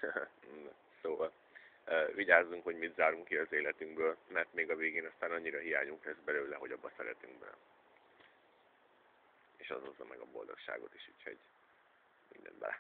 Szóval vigyázzunk, hogy mit zárunk ki az életünkből, mert még a végén aztán annyira hiányunk lesz belőle, hogy abba szeretünk bele. És az hozza meg a boldogságot is, úgyhogy mindent bele.